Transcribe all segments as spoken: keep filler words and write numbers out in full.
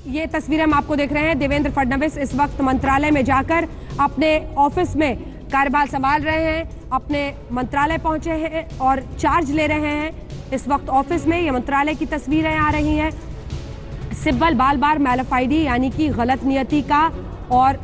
ये तस्वीरें हम आपको देख रहे हैं। देवेंद्र फडणवीस इस वक्त मंत्रालय में जाकर अपने ऑफिस में कार्यभार संभाल रहे हैं, अपने मंत्रालय पहुंचे हैं और चार्ज ले रहे हैं। इस वक्त ऑफिस में ये मंत्रालय की तस्वीरें आ रही हैं। सिब्बल बाल बार मैलिफाइडी यानी कि गलत नियति का और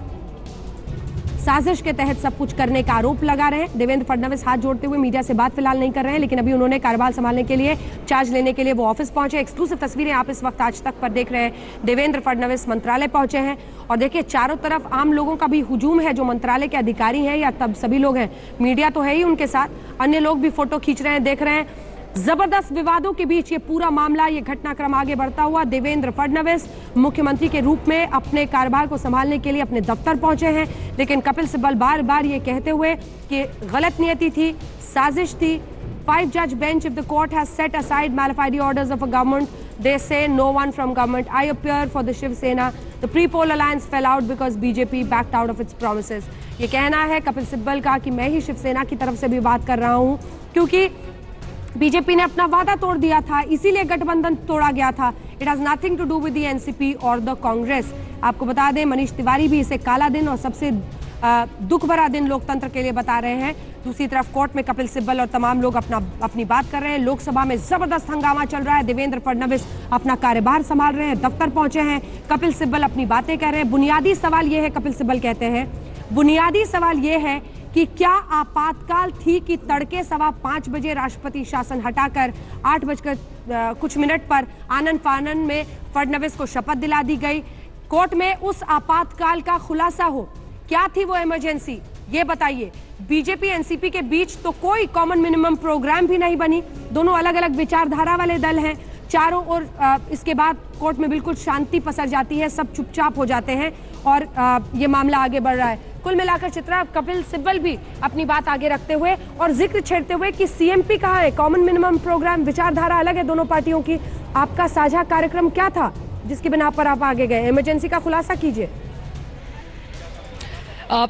साजिश के तहत सब कुछ करने का आरोप लगा रहे हैं। देवेंद्र फडणवीस हाथ जोड़ते हुए मीडिया से बात फिलहाल नहीं कर रहे हैं, लेकिन अभी उन्होंने कार्यभार संभालने के लिए, चार्ज लेने के लिए वो ऑफिस पहुंचे। एक्सक्लूसिव तस्वीरें आप इस वक्त आज तक पर देख रहे हैं। देवेंद्र फडणवीस मंत्रालय पहुंचे हैं और देखिए चारों तरफ आम लोगों का भी हुजूम है, जो मंत्रालय के अधिकारी हैं या तब सभी लोग हैं, मीडिया तो है ही उनके साथ, अन्य लोग भी फोटो खींच रहे हैं, देख रहे हैं। जबरदस्त विवादों के बीच ये पूरा मामला, ये घटनाक्रम आगे बढ़ता हुआ। देवेंद्र फडणवीस मुख्यमंत्री के रूप में अपने कार्यभार को संभालने के लिए अपने दफ्तर पहुंचे हैं, लेकिन कपिल सिब्बल बार बार ये कहते हुए कि गलत नियति थी, साजिश थी। फाइव जज bench, if the court has set aside malafide orders of a government, they say no one from government. I appear for the Shiv Sena. The pre-poll alliance fell out because B J P backed out of its promises. ये कहना है कपिल सिब्बल का कि मैं ही शिवसेना की तरफ से भी बात कर रहा हूं, क्योंकि बीजेपी ने अपना वादा तोड़ दिया था, इसीलिए गठबंधन तोड़ा गया था। It has nothing to do with the NCP और द कांग्रेस। आपको बता दें, मनीष तिवारी भी इसे काला दिन और सबसे दुख भरा दिन लोकतंत्र के लिए बता रहे हैं। दूसरी तरफ कोर्ट में कपिल सिब्बल और तमाम लोग अपना अपनी बात कर रहे हैं। लोकसभा में जबरदस्त हंगामा चल रहा है। देवेंद्र फडणवीस अपना कार्यभार संभाल रहे हैं, दफ्तर पहुंचे हैं, कपिल सिब्बल अपनी बातें कर रहे हैं। बुनियादी सवाल यह है, कपिल सिब्बल कहते हैं, बुनियादी सवाल यह है कि क्या आपातकाल थी कि तड़के सवा पांच बजे राष्ट्रपति शासन हटाकर आठ बजकर कुछ मिनट पर आनन फानन में फडणवीस को शपथ दिला दी गई। कोर्ट में उस आपातकाल का खुलासा हो, क्या थी वो इमरजेंसी, ये बताइए। बीजेपी एनसीपी के बीच तो कोई कॉमन मिनिमम प्रोग्राम भी नहीं बनी, दोनों अलग अलग विचारधारा वाले दल हैं। चारों ओर इसके बाद कोर्ट में बिल्कुल शांति पसर जाती है, सब चुपचाप हो जाते हैं और आ, ये मामला आगे बढ़ रहा है। कुल मिलाकर चित्रा, कपिल सिब्बल भी अपनी बात आगे रखते हुए और जिक्र छेड़ते हुए कि सीएमपी कहा है, कॉमन मिनिमम प्रोग्राम, विचारधारा अलग है दोनों पार्टियों की। आपका साझा कार्यक्रम क्या था जिसकी बिना पर आप आगे गए? इमरजेंसी का खुलासा कीजिए। आप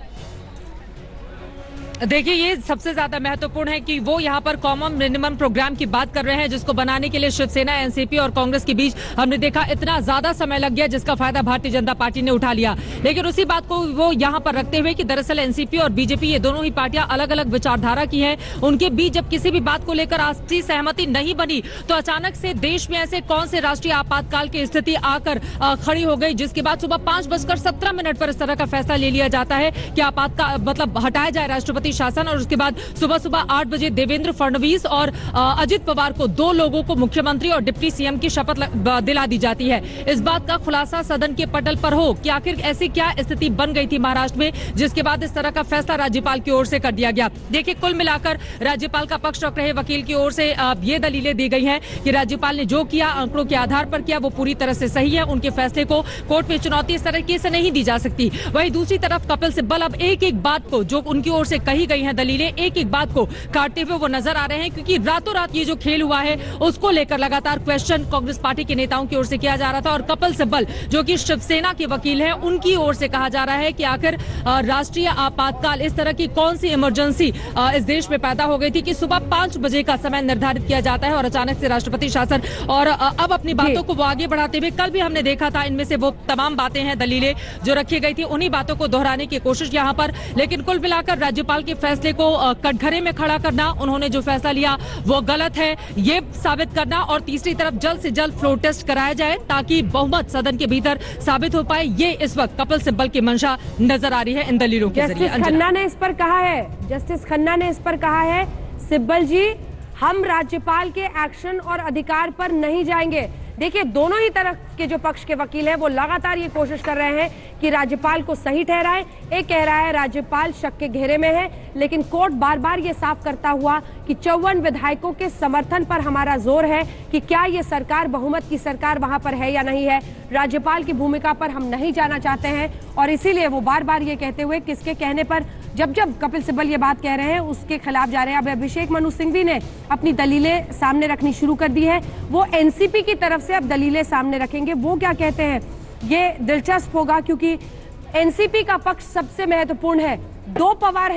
देखिए, ये सबसे ज्यादा महत्वपूर्ण है कि वो यहाँ पर कॉमन मिनिमम प्रोग्राम की बात कर रहे हैं, जिसको बनाने के लिए शिवसेना, एनसीपी और कांग्रेस के बीच हमने देखा इतना ज्यादा समय लग गया, जिसका फायदा भारतीय जनता पार्टी ने उठा लिया। लेकिन उसी बात को वो यहाँ पर रखते हुए कि दरअसल एनसीपी और बीजेपी, ये दोनों ही पार्टियां अलग अलग विचारधारा की हैं, उनके बीच जब किसी भी बात को लेकर आपसी सहमति नहीं बनी तो अचानक से देश में ऐसे कौन से राष्ट्रीय आपातकाल की स्थिति आकर खड़ी हो गई, जिसके बाद सुबह पांच बजकर सत्रह मिनट पर इस तरह का फैसला ले लिया जाता है कि आपातकाल मतलब हटाया जाए राष्ट्रपति शासन, और उसके बाद सुबह सुबह आठ बजे देवेंद्र फडणवीस और अजित पवार को, दो लोगों को मुख्यमंत्री और डिप्टी सीएम की शपथ दिला दी जाती है। इस बात का खुलासा सदन के पटल पर हो कि आखिर ऐसी क्या स्थिति बन गई थी महाराष्ट्र में, जिसके बाद इस तरह का फैसला राज्यपाल की ओर से कर दिया गया। देखिए, कुल मिलाकर राज्यपाल का पक्ष रख रहे वकील की ओर से ये दलीलें दी गई हैं कि राज्यपाल ने जो किया आंकड़ों के आधार पर किया, वो पूरी तरह से सही है। उनके फैसले को कोर्ट में चुनौती इस तरीके से नहीं दी जा सकती। वहीं दूसरी तरफ कपिल सिब्बल अब एक एक बात को, जो उनकी ओर से कही गई है दलीलें, एक एक बात को काटते हुए वो नजर आ रहे हैं, क्योंकि रातों रात ये जो खेल हुआ है उसको लेकर लगातार क्वेश्चन कांग्रेस पार्टी के नेताओं की ओर से किया जा रहा था। और कपिल सिब्बल जो कि शिवसेना के वकील हैं, उनकी ओर से कहा जा रहा है कि आखिर राष्ट्रीय आपातकाल, इस तरह की कौन सी इमरजेंसी इस देश में पैदा हो गई थी कि सुबह पांच बजे का समय निर्धारित किया जाता है और अचानक से राष्ट्रपति शासन। और अब अपनी बातों को वो आगे बढ़ाते हुए, कल भी हमने देखा था, इनमें से वो तमाम बातें हैं, दलीलें जो रखी गई थी, उन्हीं बातों को दोहराने की कोशिश यहाँ पर। लेकिन कुल मिलाकर राज्यपाल के फैसले को कटघरे में खड़ा करना, उन्होंने जो फैसला लिया वो गलत है, ये साबित करना, और तीसरी तरफ जल्द से जल्द फ्लोर टेस्ट कराया जाए ताकि बहुमत सदन के भीतर साबित हो पाए, ये इस वक्त कपिल सिब्बल की मंशा नजर आ रही है इन दलीलों के जरिए। जस्टिस खन्ना ने इस पर कहा है, जस्टिस खन्ना ने इस पर कहा है, सिब्बल जी, हम राज्यपाल के एक्शन और अधिकार पर नहीं जाएंगे। देखिए, दोनों ही तरफ के जो पक्ष के वकील हैं वो लगातार ये कोशिश कर रहे हैं कि राज्यपाल को सही ठहराएं। एक कह रहा है राज्यपाल शक के घेरे में है, लेकिन कोर्ट बार बार ये साफ करता हुआ कि चौवन विधायकों के समर्थन पर हमारा जोर है कि क्या ये सरकार बहुमत की सरकार वहां पर है या नहीं है। राज्यपाल की भूमिका पर हम नहीं जाना चाहते हैं, और इसीलिए वो बार बार ये कहते हुए, किसके कहने पर, जब जब कपिल सिब्बल ये बात कह रहे हैं उसके खिलाफ जा रहे हैं। अब अभिषेक मनु सिंघवी ने अपनी दलीलें सामने रखनी शुरू कर दी है, वो एनसीपी की तरफ से अब दलीलें सामने रखेंगे। वो क्या कहते हैं ये दिलचस्प होगा, क्योंकि एनसीपी का पक्ष सबसे महत्वपूर्ण है। दो पवार हैं,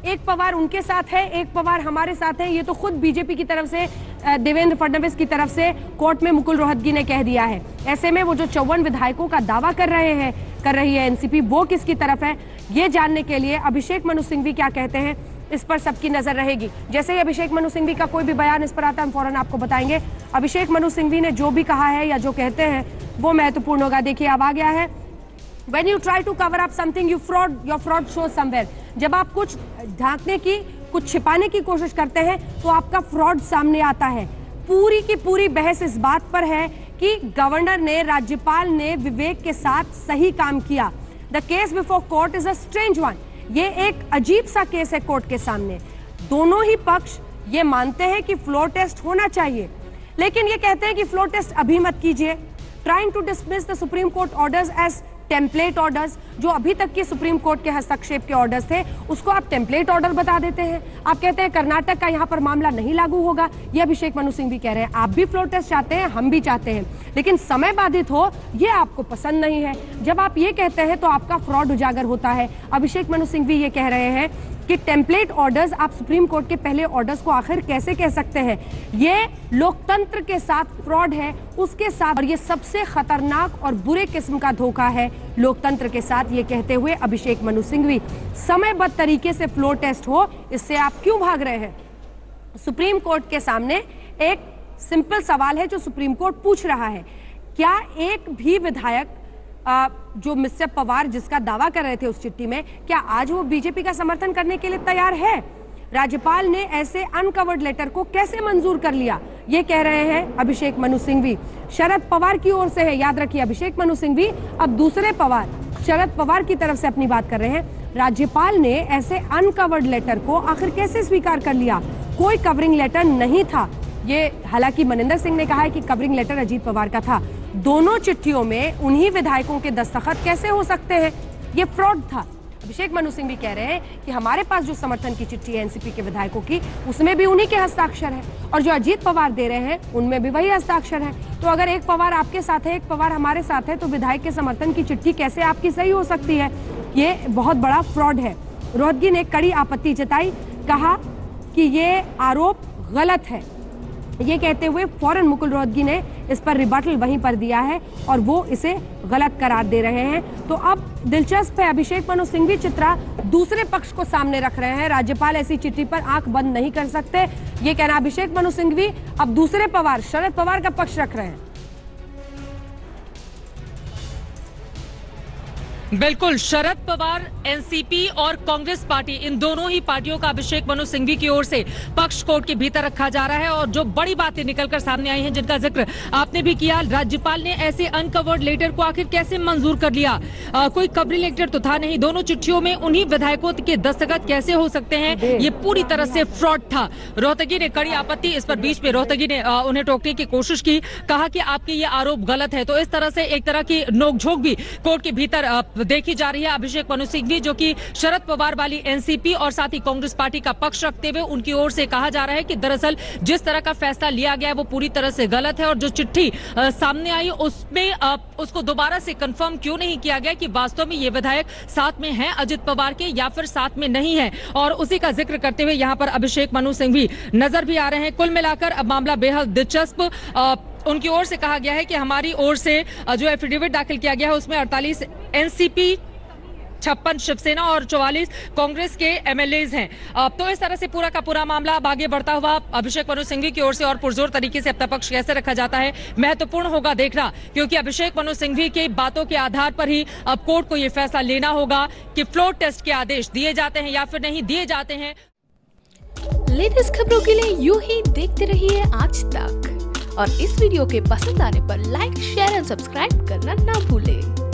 एक पवार उनके साथ है, एक पवार हमारे साथ है, ये तो खुद बीजेपी की तरफ से देवेंद्र फडणवीस की तरफ से कोर्ट में मुकुल रोहतगी ने कह दिया है। ऐसे में वो जो चौवन विधायकों का दावा कर रहे हैं कर रही है एनसीपी, वो किसकी तरफ है, ये जानने के लिए अभिषेक मनु सिंघवी क्या कहते हैं, इस पर सबकी नजर रहेगी। जैसे ही अभिषेक मनु सिंघवी का कोई भी बयान इस पर आता है, हम फौरन आपको बताएंगे। अभिषेक मनु सिंघवी ने जो भी कहा है या जो कहते हैं वो महत्वपूर्ण होगा। देखिए अब आ गया है, When you try to cover up something, you fraud, your fraud shows somewhere. जब आप कुछ ढांकने की, कुछ छिपाने की कोशिश करते हैं तो आपका फ्रॉड सामने आता है। पूरी की पूरी बहस इस बात पर है कि गवर्नर ने, राज्यपाल ने विवेक के साथ सही काम किया। The case before court is a strange one. ये एक अजीब सा केस है कोर्ट के सामने। दोनों ही पक्ष ये मानते हैं कि फ्लोर टेस्ट होना चाहिए, लेकिन ये कहते हैं कि फ्लोर टेस्ट अभी मत कीजिए। Trying to dismiss the supreme court orders as template orders, जो अभी तक के सुप्रीम कोर्ट के हस्तक्षेप के ऑर्डर्स थे उसको आप टेम्पलेट ऑर्डर बता देते हैं। आप कहते हैं कर्नाटक का यहां पर मामला नहीं लागू होगा। ये अभिषेक मनु सिंघवी कह रहे हैं, आप भी फ्लोर टेस्ट चाहते हैं, हम भी चाहते हैं, लेकिन समय बाधित हो ये आपको पसंद नहीं है। जब आप ये कहते हैं तो आपका फ्रॉड उजागर होता है। अभिषेक मनु सिंघवी ये कह रहे हैं कि टेम्पलेट ऑर्डर्स, आप सुप्रीम कोर्ट के पहले ऑर्डर्स को आखिर कैसे कह सकते हैं, ये लोकतंत्र के साथ फ्रॉड है, उसके साथ, और ये सबसे खतरनाक और बुरे किस्म का धोखा है लोकतंत्र के साथ। ये कहते हुए अभिषेक मनु सिंघवी, समयबद्ध तरीके से फ्लोर टेस्ट हो, इससे आप क्यों भाग रहे हैं। सुप्रीम कोर्ट के सामने एक सिंपल सवाल है जो सुप्रीम कोर्ट पूछ रहा है, क्या एक भी विधायक जो मिस्टर पवार जिसका दावा कर रहे थे उस चिट्ठी में, क्या आज वो बीजेपी का समर्थन करने के लिए तैयार है। राज्यपाल ने ऐसे अनकवर्ड लेटर को कैसे मंजूर कर लिया, ये कह रहे हैं अभिषेक मनु सिंघवी। शरद पवार की ओर से है, याद रखिए अभिषेक मनु सिंघवी अब दूसरे पवार शरद पवार की तरफ से अपनी बात कर रहे हैं। राज्यपाल ने ऐसे अनकवर्ड लेटर को आखिर कैसे स्वीकार कर लिया, कोई कवरिंग लेटर नहीं था। ये हालांकि मनिंदर सिंह ने कहा है कि कवरिंग लेटर अजीत पवार का था। दोनों चिट्ठियों में उन्हीं विधायकों के दस्तखत कैसे हो सकते हैं, ये फ्रॉड था। अभिषेक मनु सिंघवी कह रहे हैं कि हमारे पास जो समर्थन की चिट्ठी है एनसीपी के विधायकों की, उसमें भी उन्हीं के हस्ताक्षर है, और जो अजीत पवार दे रहे हैं उनमें भी वही हस्ताक्षर है। तो अगर एक पवार आपके साथ है, एक पवार हमारे साथ है, तो विधायक के समर्थन की चिट्ठी कैसे आपकी सही हो सकती है। ये बहुत बड़ा फ्रॉड है। रोहतगी ने कड़ी आपत्ति जताई, कहा कि ये आरोप गलत है। ये कहते हुए फौरन मुकुल रोहतगी ने इस पर रिबटल वहीं पर दिया है और वो इसे गलत करार दे रहे हैं। तो अब दिलचस्प है, अभिषेक मनु सिंघवी चित्रा दूसरे पक्ष को सामने रख रहे हैं। राज्यपाल ऐसी चिट्ठी पर आंख बंद नहीं कर सकते, ये कहना अभिषेक मनु सिंघवी अब दूसरे पवार शरद पवार का पक्ष रख रहे हैं। बिल्कुल, शरद पवार, एनसीपी और कांग्रेस पार्टी, इन दोनों ही पार्टियों का अभिषेक मनु सिंघवी की ओर से पक्ष कोर्ट के भीतर रखा जा रहा है। और जो बड़ी बातें निकलकर सामने आई हैं, जिनका जिक्र आपने भी किया, राज्यपाल ने ऐसे अनकवर्ड लेटर को आखिर कैसे मंजूर कर लिया। आ, कोई कवरिंग लेटर तो था नहीं, दोनों चिट्ठियों में उन्हीं विधायकों के दस्तखत कैसे हो सकते हैं, ये पूरी तरह से फ्रॉड था। रोहतगी ने कड़ी आपत्ति इस पर, बीच में रोहतगी ने आ, उन्हें टोकने की कोशिश की, कहा कि आपके ये आरोप गलत है। तो इस तरह से एक तरह की नोकझोंक भी कोर्ट के भीतर आ, देखी जा रही है। अभिषेक मनु सिंघवी जो कि शरद पवार वाली एनसीपी और साथ ही कांग्रेस पार्टी का पक्ष रखते हुए, उनकी ओर से कहा जा रहा है कि दरअसल जिस तरह का फैसला लिया गया है वो पूरी तरह से गलत है, और जो चिट्ठी आ, सामने आई उसमें आ, उसको दोबारा से कंफर्म क्यों नहीं किया गया कि वास्तव में ये विधायक साथ में हैं अजित पवार के या फिर साथ में नहीं है। और उसी का जिक्र करते हुए यहाँ पर अभिषेक मनु सिंघवी नजर भी आ रहे हैं। कुल मिलाकर अब मामला बेहद दिलचस्प, उनकी ओर से कहा गया है कि हमारी ओर से जो एफिडेविट दाखिल किया गया है उसमें अड़तालीस एनसीपी, छप्पन शिवसेना और चौवालीस कांग्रेस के एमएलएज हैं। अब तो इस तरह से पूरा का पूरा मामला अब आगे बढ़ता हुआ अभिषेक मनु सिंघवी की ओर से और पुरजोर तरीके से अपना पक्ष कैसे रखा जाता है, महत्वपूर्ण होगा देखना, क्योंकि अभिषेक मनु सिंघवी के बातों के आधार पर ही अब कोर्ट को यह फैसला लेना होगा कि फ्लोर टेस्ट के आदेश दिए जाते हैं या फिर नहीं दिए जाते हैं। लेटेस्ट खबरों के लिए यूं ही देखते रहिए आज तक, और इस वीडियो के पसंद आने पर लाइक, शेयर एंड सब्सक्राइब करना ना भूलें।